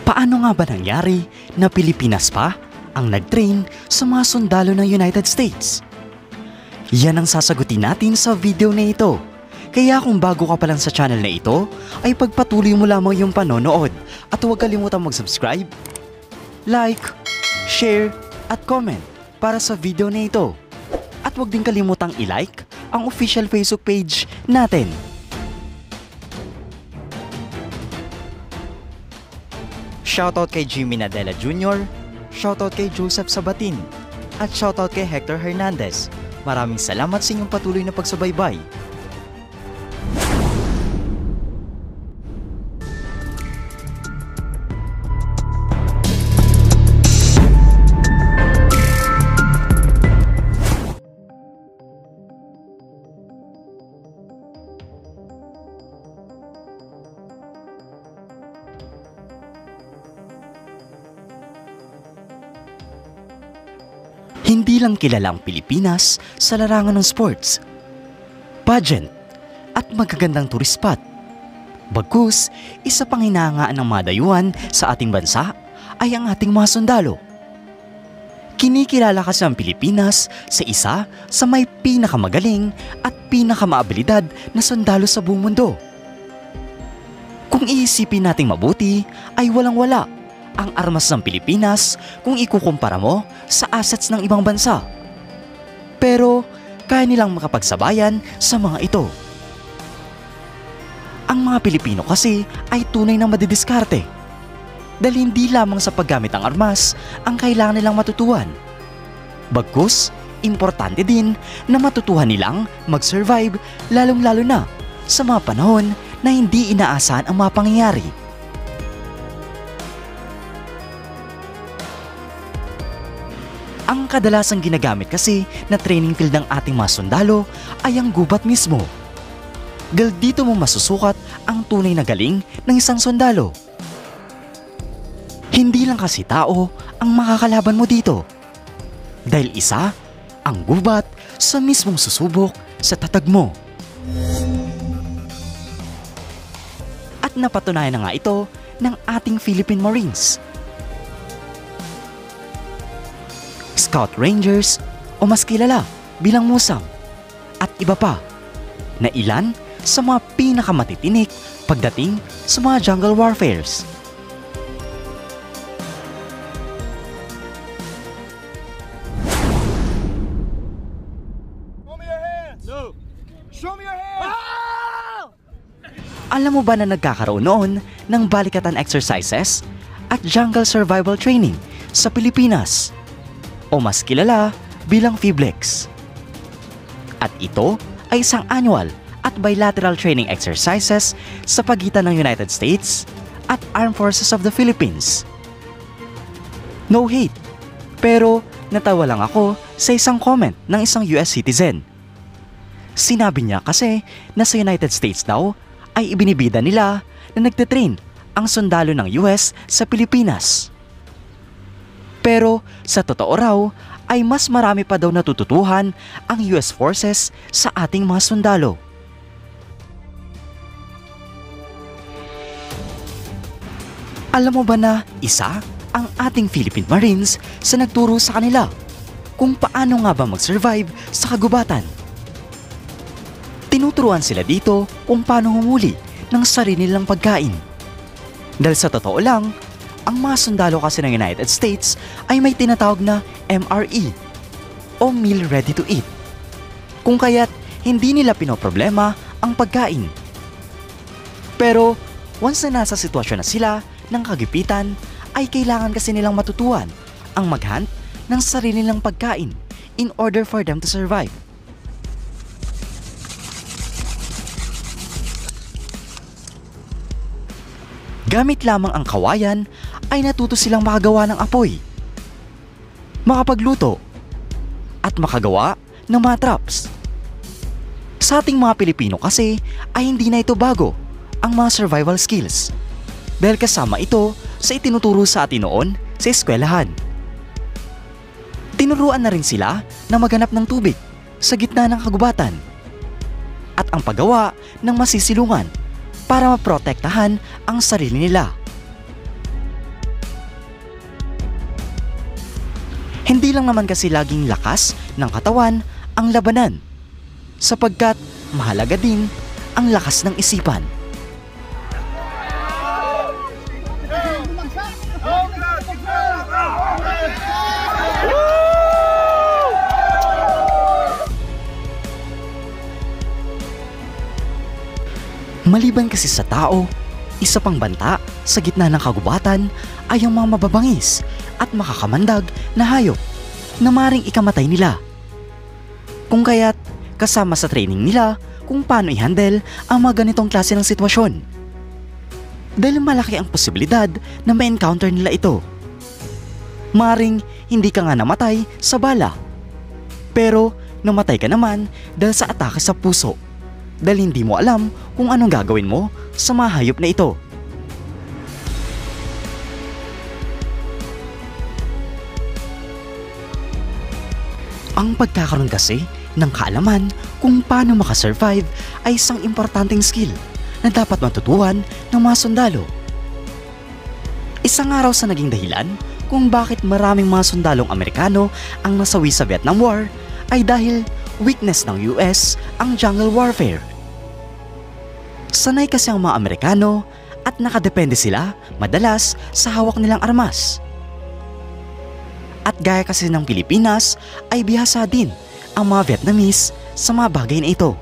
Paano nga ba nangyari na Pilipinas pa ang nag-train sa mga sundalo ng United States? Yan ang sasagutin natin sa video na ito. Kaya kung bago ka pa lang sa channel na ito, ay pagpatuloy mo lamang yung panonood at huwag kalimutang mag-subscribe, like, share, at comment para sa video na ito. At huwag din kalimutang i-like ang official Facebook page natin. Shoutout kay Jimmy Nadella Jr., shoutout kay Joseph Sabatin, at shoutout kay Hector Hernandez. Maraming salamat sa inyong patuloy na pagsubaybay. Hindi lang kilala ang Pilipinas sa larangan ng sports, pageant, at magagandang tourist spot. Bagkus, isa pang hinahangaan ng mga dayuhan sa ating bansa ay ang ating mga sundalo. Kinikilala kasi ang Pilipinas sa isa sa may pinakamagaling at pinakamaabilidad na sundalo sa buong mundo. Kung iisipin nating mabuti, ay walang-wala ang armas ng Pilipinas kung ikukumpara mo sa assets ng ibang bansa. Pero kaya nilang makapagsabayan sa mga ito. Ang mga Pilipino kasi ay tunay na madidiskarte. Dahil hindi lamang sa paggamit ng armas ang kailangan nilang matutuhan. Bagkus, importante din na matutuhan nilang mag-survive lalong-lalo na sa mga panahon na hindi inaasahan ang mga pangyayari. Ang kadalasang ginagamit kasi na training field ng ating mga sundalo ay ang gubat mismo. Dahil dito mo masusukat ang tunay na galing ng isang sundalo. Hindi lang kasi tao ang makakalaban mo dito. Dahil isa ang gubat sa mismong susubok sa tatag mo. At napatunayan na nga ito ng ating Philippine Marines, Scout Rangers o mas kilala bilang musang, at iba pa na ilan sa mga pinakamatitinik pagdating sa mga jungle warfares. Show me your hands! No! Show me your hands! Ah! Alam mo ba na nagkakaroon noon ng balikatan exercises at jungle survival training sa Pilipinas, o mas kilala bilang FIBLEX. At ito ay isang annual at bilateral training exercises sa pagitan ng United States at Armed Forces of the Philippines. No hate, pero natawa lang ako sa isang comment ng isang US citizen. Sinabi niya kasi na sa United States daw ay ibinibida nila na nagtitrain ang sundalo ng US sa Pilipinas. Pero sa totoo raw ay mas marami pa daw natututuhan ang US forces sa ating mga sundalo. Alam mo ba na isa ang ating Philippine Marines sa nagturo sa kanila kung paano nga ba mag-survive sa kagubatan? Tinuturuan sila dito kung paano humuli ng sarili nilang pagkain. Dahil sa totoo lang, ang mga sundalo kasi ng United States ay may tinatawag na MRE o Meal Ready to Eat. Kung kaya't hindi nila pinoproblema ang pagkain. Pero once na nasa sitwasyon na sila ng kagipitan, ay kailangan kasi nilang matutuhan ang mag-hunt ng sarili nilang pagkain in order for them to survive. Gamit lamang ang kawayan ay natuto silang makagawa ng apoy, makapagluto, at makagawa ng mga traps. Sa ating mga Pilipino kasi ay hindi na ito bago ang mga survival skills dahil kasama ito sa itinuturo sa atin noon sa eskwelahan. Tinuruan na rin sila na maghanap ng tubig sa gitna ng kagubatan at ang paggawa ng masisilungan para maprotektahan ang sarili nila. lang naman kasi laging lakas ng katawan ang labanan, sapagkat mahalaga din ang lakas ng isipan. Maliban kasi sa tao, isa pang banta sa gitna ng kagubatan ay ang mga mababangis at makakamandag na hayop na maring ikamatay nila. Kung kaya't kasama sa training nila kung paano i-handle ang mga ganitong klase ng sitwasyon. Dahil malaki ang posibilidad na ma-encounter nila ito. Maring hindi ka nga namatay sa bala, pero namatay ka naman dahil sa atake sa puso. Dahil hindi mo alam kung anong gagawin mo sa mga hayop na ito. Ang pagkakaroon kasi ng kaalaman kung paano makasurvive ay isang importanteng skill na dapat matutuhan ng mga sundalo. Isang araw sa naging dahilan kung bakit maraming mga sundalong Amerikano ang nasawi sa Vietnam War ay dahil weakness ng US ang jungle warfare. Sanay kasi ang mga Amerikano at nakadepende sila madalas sa hawak nilang armas. At gaya kasi ng Pilipinas ay bihasa din ang mga Vietnamese sa mga bagay na ito.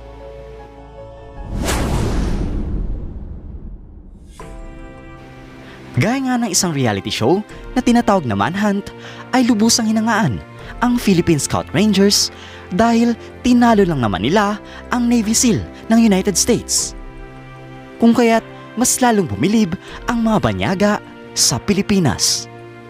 Gaya nga ng isang reality show na tinatawag na Manhunt ay lubusang hinangaan ang Philippine Scout Rangers dahil tinalo lang naman nila ang Navy SEAL ng United States. Kung kaya't mas lalong bumilib ang mga banyaga sa Pilipinas.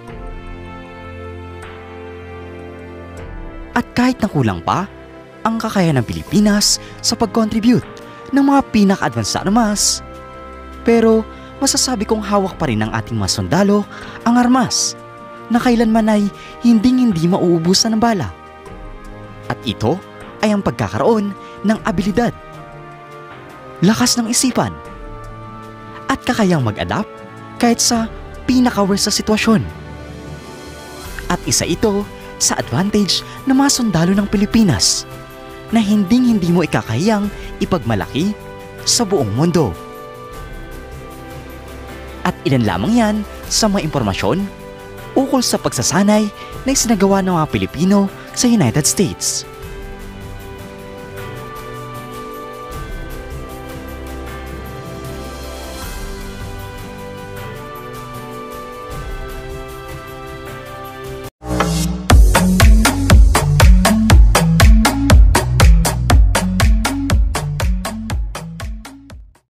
At kahit nakulang pa ang kakayahan ng Pilipinas sa pag-contribute ng mga pinaka-advanced na armas, pero masasabi kong hawak pa rin ng ating mga sundalo ang armas na kailanman ay hindi mauubusan ng bala. At ito ay ang pagkakaroon ng abilidad, lakas ng isipan, at kakayang mag-adapt kahit sa pinaka-worst sa sitwasyon. At isa ito sa advantage ng mga sundalo ng Pilipinas na hindi mo ikakahiyang ipagmalaki sa buong mundo. At ilan lamang yan sa mga impormasyon ukol sa pagsasanay na isinagawa ng mga Pilipino sa United States.